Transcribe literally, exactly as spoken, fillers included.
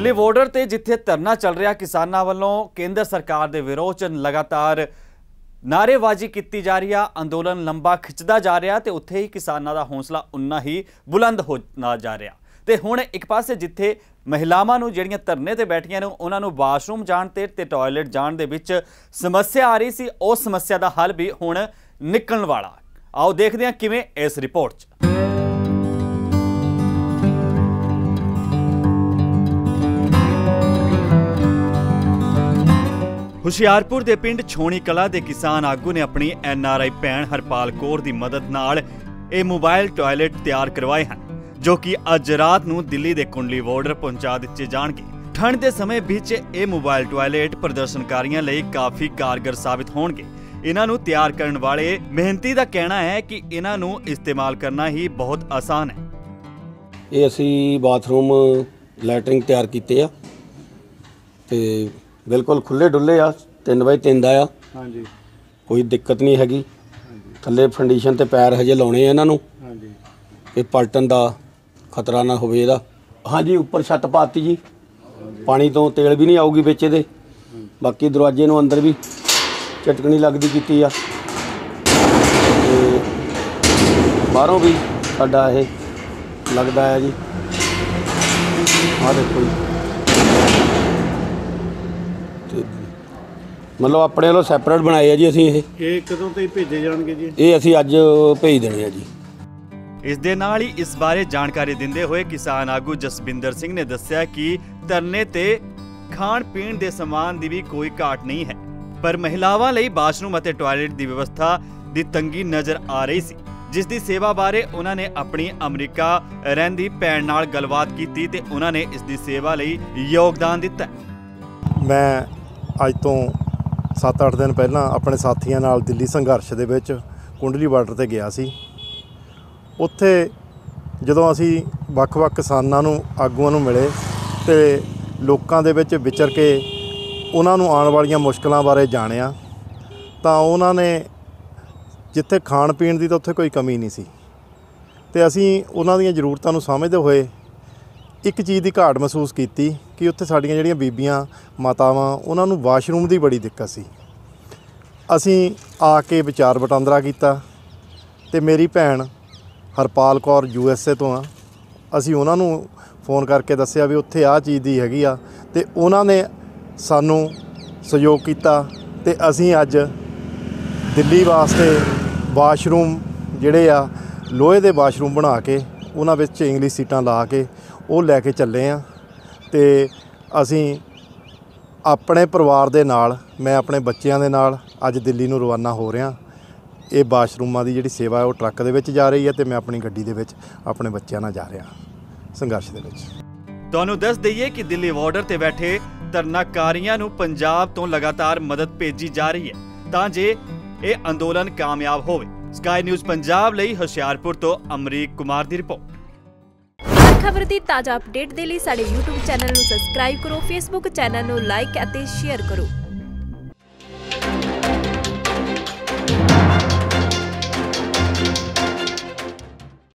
कुंडली बॉर्डर ते जिथे धरना चल रहा किसानों वालों केंद्र सरकार के विरोध च लगातार नारेबाजी की जा रही है, अंदोलन लंबा खिंचता जा रहा तो उत्थे ही किसानों का हौसला उन्ना ही बुलंद होता जा रहा। तो हुण एक पासे जिथे महिलावां नूं जिहड़ियां धरने ते बैठियां ने उन्हां नूं वाशरूम जाण ते ते टॉयलेट जाण दे विच समस्या आ रही सी, उस समस्या का हल भी हुण निकलण वाला। आओ देखते हैं किवें इस रिपोर्ट च। हुशियारपुर के पिंड छोणी कला के किसान आगू ने अपनी एन आर आई भैन हरपाल कौर की मदद नाल ये मोबाइल टॉयलेट तैयार करवाए हैं, जो कि अज रात नूं दिल्ली के कुंडली बॉर्डर पहुंचा दिए जाएंगे। ठंड के समय बीच ये मोबाइल टॉयलेट प्रदर्शनकारियों लिए काफ़ी कारगर साबित होंगे। इन्हां नूं तैयार करने वाले मेहनती का कहना है कि इन्हां नूं इस्तेमाल करना ही बहुत आसान है। ये असी बाथरूम लैटरिंग तैयार किए आ ते बिल्कुल खुले डुले आ, तीन बाई तीन दा आ। हाँ जी, कोई दिक्कत नहीं हैगी। थल्ले फंडीशन ते पैर हजे लाने इन्हां नूं। हाँ जी, ये पलटन का खतरा ना होवे इहदा। हाँ जी, उपर छत पाती जी, पानी तो तेल भी नहीं आऊगी विच इहदे। बाकी दरवाजे नूं अंदर भी चटकनी लगदी कीती आ ते बाहरों भी साडा ये लगदा है जी। आ देखो जी, मतलब अपने वालों सैपरेट बनाए है जी असीं। ये कदों तक भेजे जाणगे जी? ये असीं अज भेज देने हैं जी। इस दे नाल ही इस बारे जानकारी दिंदे हुए किसान आगू जसबिंदर सिंह ने दस्सिया कि धरने ते खाण पीण दे समान दी भी कोई घाट नहीं है, पर महिलावां लई बाथरूम अते टॉयलेट दी व्यवस्था दी तंगी नज़र आ रही सी, जिस दी सेवा बारे उन्हां ने अपनी अमरीका रहिंदी भैन नाल गलबात कीती ते उन्हां ने इस दी सेवा लई योगदान दिता। मैं अज तो सत्त अठ दिन पहला अपने साथियों नाल दिल्ली संघर्ष दे विच कुंडली बार्डर ते गया सी। उत्थे जदों असी वख-वख किसानां नूं आगूआं नूं मिले ते लोकां दे विच विचर के उन्हां नूं आउण वालीआं मुश्किलां बारे जाणिया तां उन्हां ने जिथे खाण पीण दी तां उत्थे कोई कमी नहीं सी ते असी उन्हां दीआं जरूरतां नूं समझदे होए एक चीज़ की घाट महसूस की कि उत्थे साड़ियां जिहड़ियां बीबियां मातावां उन्हां नूं वाशरूम की बड़ी दिक्कत सी। असी आके विचार वटांदरा कीता ते मेरी भैन Harpal Kaur U S A तो आ, असी उन्हां नूं फोन करके दस्सिया भी उत्थे आ चीज़ दी हैगी आ ते उन्हां ने सानूं सहयोग कीता ते असी अज दिल्ली वास्ते वाशरूम जिहड़े आ लोहे दे वाशरूम बना के उन्हां विच इंग्लिश सीटां ला के वो लैके चले आ ते असी अपने परिवार दे नाल मैं अपने बच्चों के नाल अज दिल्ली नूं रवाना हो रहा। ये वाशरूमां की जिहड़ी सेवा है वो ट्रक दे विच जा रही है ते मैं अपनी गड्डी दे विच अपने बच्चों नाल जा रहा संघर्ष दे विच। तुहानूं दस दईए कि दिल्ली बॉर्डर ते बैठे धरनाकारियां नूं पंजाब तो लगातार मदद भेजी जा रही है तां जे ये अंदोलन कामयाब होवे। स्काई न्यूज़ पंजाब लई हुशियारपुर तो अमरीक कुमार दी रिपोर्ट। खबर की ताज़ा अपडेट के लिए साडे यूट्यूब चैनल नूं सबसक्राइब करो, फेसबुक चैनल नूं लाइक अते शेयर करो।